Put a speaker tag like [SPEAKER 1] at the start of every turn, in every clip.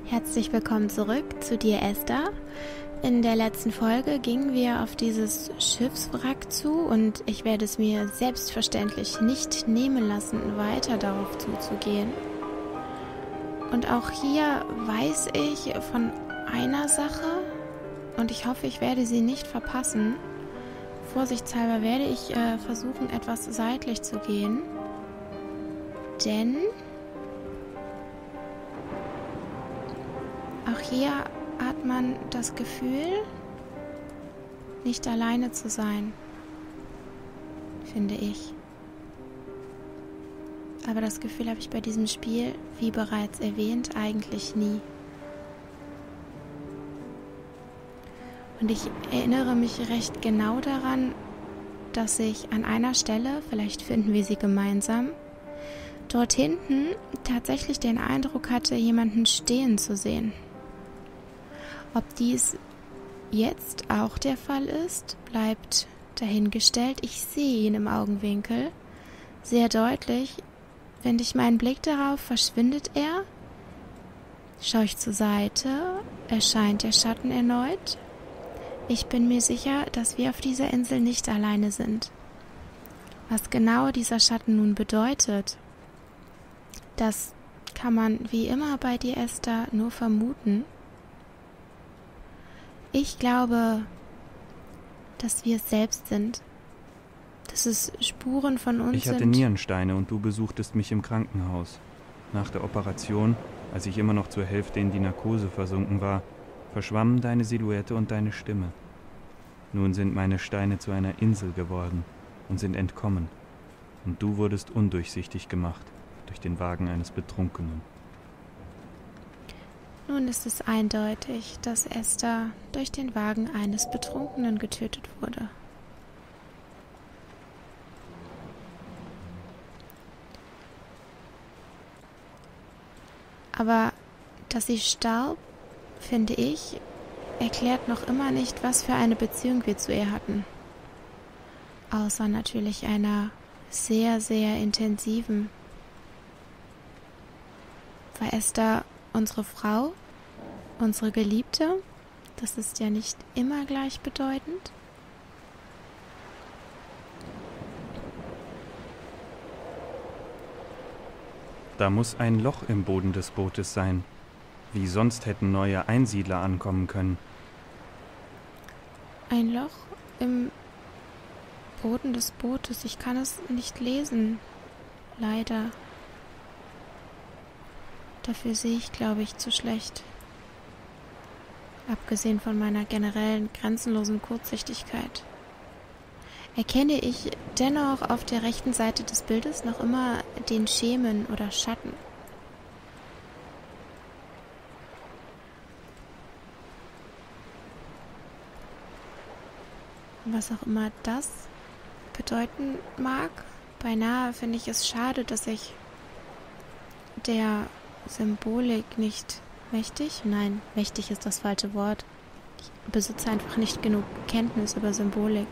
[SPEAKER 1] Herzlich willkommen zurück zu dir, Esther. In der letzten Folge gingen wir auf dieses Schiffswrack zu und ich werde es mir selbstverständlich nicht nehmen lassen, weiter darauf zuzugehen. Und auch hier weiß ich von einer Sache und ich hoffe, ich werde sie nicht verpassen. Vorsichtshalber werde ich versuchen, etwas seitlich zu gehen, denn auch hier hat man das Gefühl, nicht alleine zu sein, finde ich. Aber das Gefühl habe ich bei diesem Spiel, wie bereits erwähnt, eigentlich nie. Und ich erinnere mich recht genau daran, dass ich an einer Stelle, vielleicht finden wir sie gemeinsam, dort hinten tatsächlich den Eindruck hatte, jemanden stehen zu sehen. Ob dies jetzt auch der Fall ist, bleibt dahingestellt. Ich sehe ihn im Augenwinkel sehr deutlich. Wende ich meinen Blick darauf, verschwindet er. Schaue ich zur Seite, erscheint der Schatten erneut. Ich bin mir sicher, dass wir auf dieser Insel nicht alleine sind. Was genau dieser Schatten nun bedeutet, das kann man wie immer bei dir, Esther, nur vermuten. Ich glaube, dass wir es selbst sind, dass es Spuren von uns sind.
[SPEAKER 2] Ich hatte Nierensteine und du besuchtest mich im Krankenhaus. Nach der Operation, als ich immer noch zur Hälfte in die Narkose versunken war, verschwammen deine Silhouette und deine Stimme. Nun sind meine Steine zu einer Insel geworden und sind entkommen. Und du wurdest undurchsichtig gemacht durch den Wagen eines Betrunkenen.
[SPEAKER 1] Nun ist es eindeutig, dass Esther durch den Wagen eines Betrunkenen getötet wurde. Aber dass sie starb, finde ich, erklärt noch immer nicht, was für eine Beziehung wir zu ihr hatten. Außer natürlich einer sehr, sehr intensiven. War Esther unsere Frau, unsere Geliebte? Das ist ja nicht immer gleichbedeutend.
[SPEAKER 2] Da muss ein Loch im Boden des Bootes sein. Wie sonst hätten neue Einsiedler ankommen können.
[SPEAKER 1] Ein Loch im Boden des Bootes. Ich kann es nicht lesen. Leider. Dafür sehe ich, glaube ich, zu schlecht. Abgesehen von meiner generellen, grenzenlosen Kurzsichtigkeit. Erkenne ich dennoch auf der rechten Seite des Bildes noch immer den Schemen oder Schatten. Was auch immer das bedeuten mag, beinahe finde ich es schade, dass ich der Symbolik nicht mächtig ist das falsche Wort. Ich besitze einfach nicht genug Kenntnis über Symbolik.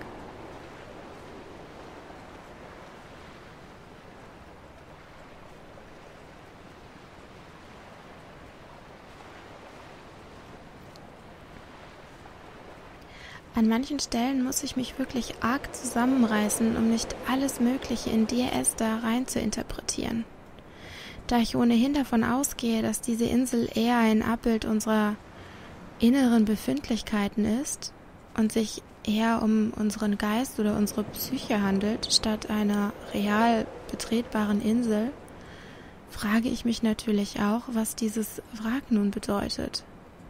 [SPEAKER 1] An manchen Stellen muss ich mich wirklich arg zusammenreißen, um nicht alles Mögliche in dir, Esther, rein zu interpretieren. Da ich ohnehin davon ausgehe, dass diese Insel eher ein Abbild unserer inneren Befindlichkeiten ist und sich eher um unseren Geist oder unsere Psyche handelt, statt einer real betretbaren Insel, frage ich mich natürlich auch, was dieses Wrack nun bedeutet.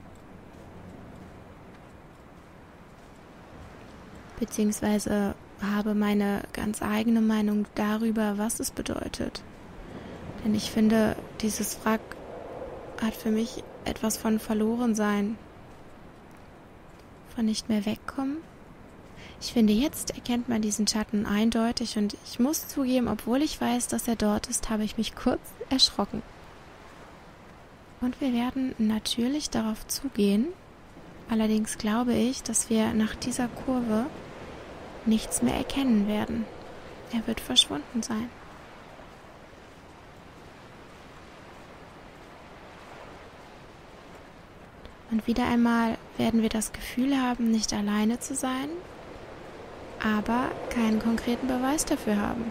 [SPEAKER 1] Beziehungsweise habe meine ganz eigene Meinung darüber, was es bedeutet. Denn ich finde, dieses Wrack hat für mich etwas von Verlorensein, von nicht mehr wegkommen. Ich finde, jetzt erkennt man diesen Schatten eindeutig und ich muss zugeben, obwohl ich weiß, dass er dort ist, habe ich mich kurz erschrocken. Und wir werden natürlich darauf zugehen. Allerdings glaube ich, dass wir nach dieser Kurve nichts mehr erkennen werden. Er wird verschwunden sein. Und wieder einmal werden wir das Gefühl haben, nicht alleine zu sein, aber keinen konkreten Beweis dafür haben.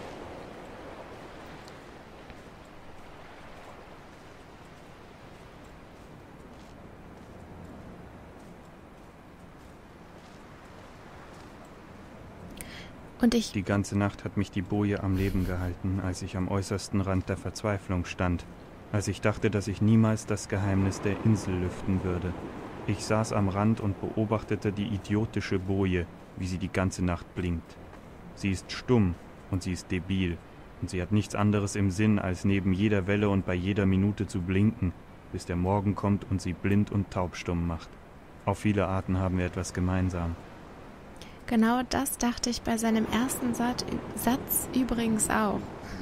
[SPEAKER 1] Und
[SPEAKER 2] Die ganze Nacht hat mich die Boje am Leben gehalten, als ich am äußersten Rand der Verzweiflung stand, als ich dachte, dass ich niemals das Geheimnis der Insel lüften würde. Ich saß am Rand und beobachtete die idiotische Boje, wie sie die ganze Nacht blinkt. Sie ist stumm und sie ist debil, und sie hat nichts anderes im Sinn, als neben jeder Welle und bei jeder Minute zu blinken, bis der Morgen kommt und sie blind und taubstumm macht. Auf viele Arten haben wir etwas gemeinsam.
[SPEAKER 1] Genau das dachte ich bei seinem ersten Satz übrigens auch.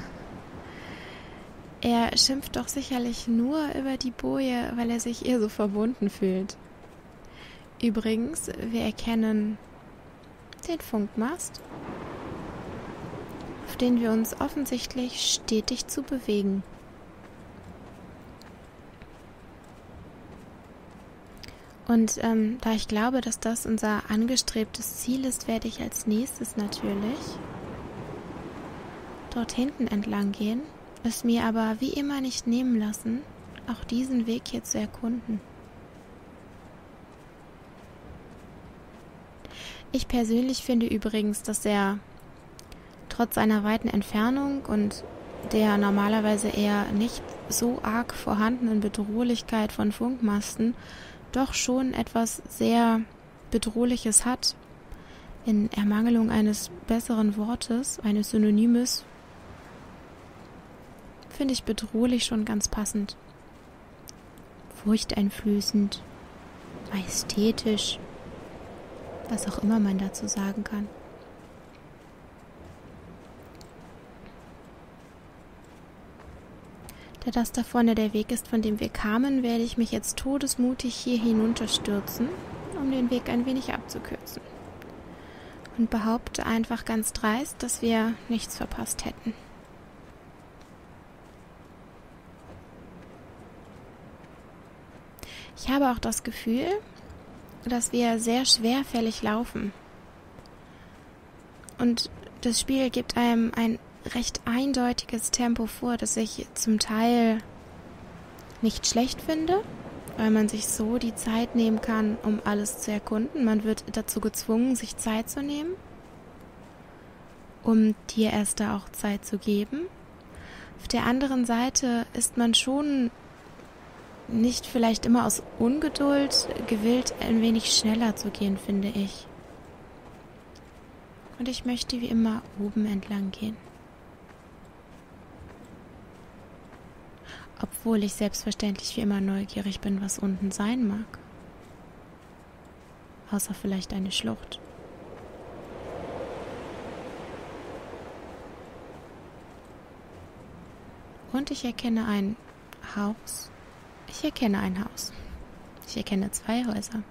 [SPEAKER 1] Er schimpft doch sicherlich nur über die Boje, weil er sich ihr so verbunden fühlt. Übrigens, wir erkennen den Funkmast, auf den wir uns offensichtlich stetig zu bewegen. Und da ich glaube, dass das unser angestrebtes Ziel ist, werde ich als nächstes natürlich dort hinten entlang gehen, es mir aber wie immer nicht nehmen lassen, auch diesen Weg hier zu erkunden. Ich persönlich finde übrigens, dass er trotz seiner weiten Entfernung und der normalerweise eher nicht so arg vorhandenen Bedrohlichkeit von Funkmasten doch schon etwas sehr Bedrohliches hat. In Ermangelung eines besseren Wortes, eines Synonymes, finde ich bedrohlich schon ganz passend. Furchteinflößend, majestätisch, was auch immer man dazu sagen kann. Da das da vorne der Weg ist, von dem wir kamen, werde ich mich jetzt todesmutig hier hinunterstürzen, um den Weg ein wenig abzukürzen. Und behaupte einfach ganz dreist, dass wir nichts verpasst hätten. Ich habe auch das Gefühl, dass wir sehr schwerfällig laufen. Und das Spiel gibt einem ein recht eindeutiges Tempo vor, das ich zum Teil nicht schlecht finde, weil man sich so die Zeit nehmen kann, um alles zu erkunden. Man wird dazu gezwungen, sich Zeit zu nehmen, um dir erst da auch Zeit zu geben. Auf der anderen Seite ist man schon nicht vielleicht immer aus Ungeduld gewillt, ein wenig schneller zu gehen, finde ich. Und ich möchte wie immer oben entlang gehen. Obwohl ich selbstverständlich wie immer neugierig bin, was unten sein mag. Außer vielleicht eine Schlucht. Und ich erkenne ein Haus. Ich erkenne ein Haus. Ich erkenne 2 Häuser.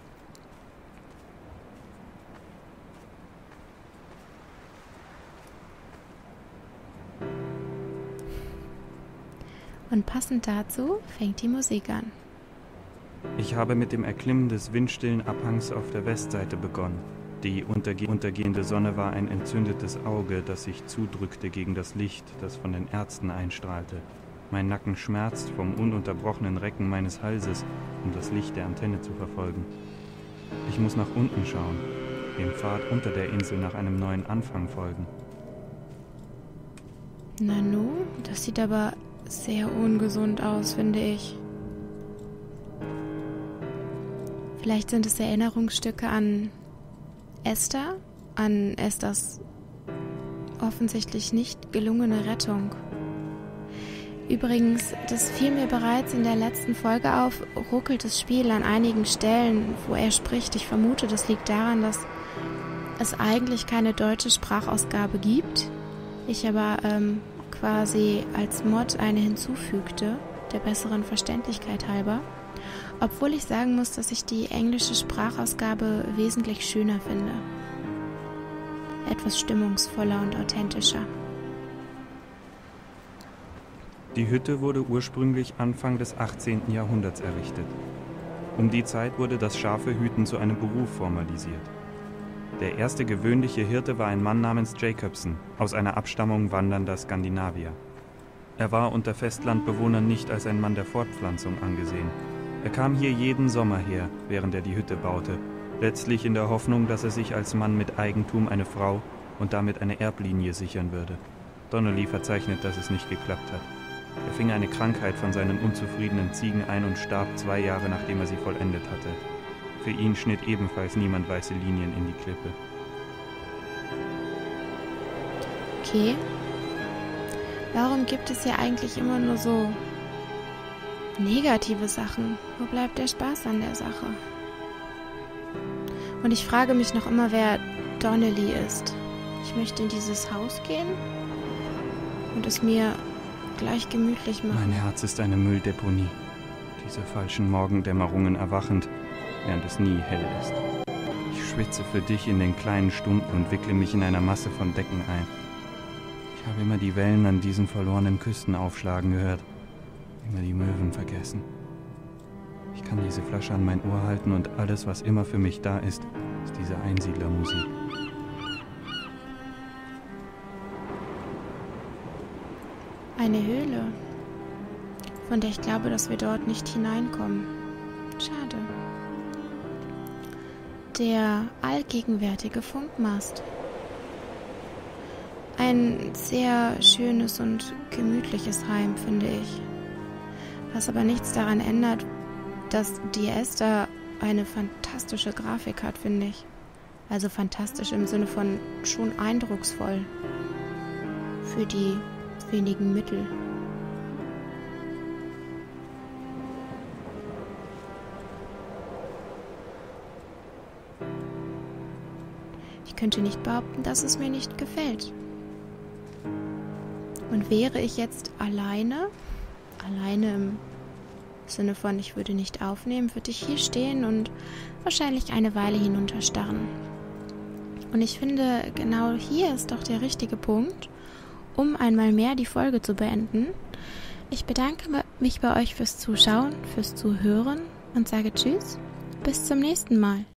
[SPEAKER 1] Und passend dazu fängt die Musik an.
[SPEAKER 2] Ich habe mit dem Erklimmen des windstillen Abhangs auf der Westseite begonnen. Die untergehende Sonne war ein entzündetes Auge, das sich zudrückte gegen das Licht, das von den Ärzten einstrahlte. Mein Nacken schmerzt vom ununterbrochenen Recken meines Halses, um das Licht der Antenne zu verfolgen. Ich muss nach unten schauen, dem Pfad unter der Insel nach einem neuen Anfang folgen.
[SPEAKER 1] Nanu, das sieht aber sehr ungesund aus, finde ich. Vielleicht sind es Erinnerungsstücke an Esther, an Esthers offensichtlich nicht gelungene Rettung. Übrigens, das fiel mir bereits in der letzten Folge auf, ruckelt das Spiel an einigen Stellen, wo er spricht. Ich vermute, das liegt daran, dass es eigentlich keine deutsche Sprachausgabe gibt. Ich aber quasi als Mod eine hinzufügte, der besseren Verständlichkeit halber. Obwohl ich sagen muss, dass ich die englische Sprachausgabe wesentlich schöner finde. Etwas stimmungsvoller und authentischer.
[SPEAKER 2] Die Hütte wurde ursprünglich Anfang des 18. Jahrhunderts errichtet. Um die Zeit wurde das Schafehüten zu einem Beruf formalisiert. Der erste gewöhnliche Hirte war ein Mann namens Jacobson, aus einer Abstammung wandernder Skandinavier. Er war unter Festlandbewohnern nicht als ein Mann der Fortpflanzung angesehen. Er kam hier jeden Sommer her, während er die Hütte baute, letztlich in der Hoffnung, dass er sich als Mann mit Eigentum eine Frau und damit eine Erblinie sichern würde. Donnelly verzeichnet, dass es nicht geklappt hat. Er fing eine Krankheit von seinen unzufriedenen Ziegen ein und starb 2 Jahre, nachdem er sie vollendet hatte. Für ihn schnitt ebenfalls niemand weiße Linien in die Klippe.
[SPEAKER 1] Okay. Warum gibt es hier eigentlich immer nur so negative Sachen? Wo bleibt der Spaß an der Sache? Und ich frage mich noch immer, wer Donnelly ist. Ich möchte in dieses Haus gehen und es mir gleich gemütlich machen.
[SPEAKER 2] Mein Herz ist eine Mülldeponie. Diese falschen Morgendämmerungen erwachend, während es nie hell ist. Ich schwitze für dich in den kleinen Stunden und wickle mich in einer Masse von Decken ein. Ich habe immer die Wellen an diesen verlorenen Küsten aufschlagen gehört, immer die Möwen vergessen. Ich kann diese Flasche an mein Ohr halten und alles, was immer für mich da ist, ist diese Einsiedlermusik.
[SPEAKER 1] Eine Höhle, von der ich glaube, dass wir dort nicht hineinkommen. Schade. Der allgegenwärtige Funkmast. Ein sehr schönes und gemütliches Heim, finde ich. Was aber nichts daran ändert, dass die Esther eine fantastische Grafik hat, finde ich. Also fantastisch im Sinne von schon eindrucksvoll. Für die wenigen Mittel. Ich könnte nicht behaupten, dass es mir nicht gefällt. Und wäre ich jetzt alleine im Sinne von, ich würde nicht aufnehmen, würde ich hier stehen und wahrscheinlich eine Weile hinunterstarren. Und ich finde, genau hier ist doch der richtige Punkt, um einmal mehr die Folge zu beenden. Ich bedanke mich bei euch fürs Zuschauen, fürs Zuhören und sage Tschüss, bis zum nächsten Mal.